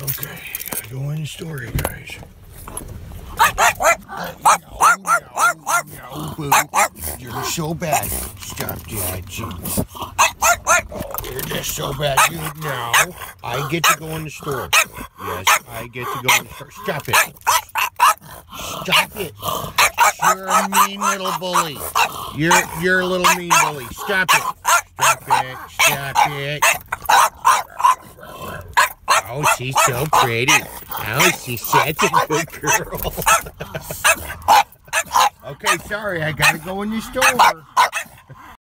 Okay, gotta go in the store, you guys. No, boo. You're so bad. Stop that, jeez. Oh, you're just so bad, dude. Now, I get to go in the store. Yes, I get to go in the store. Stop it. Stop it. You're a mean little bully. You're a little mean bully. Stop it. Stop it. Stop it. Oh, she's so pretty. Oh, she's such a good girl. Okay, sorry, I gotta go in the store.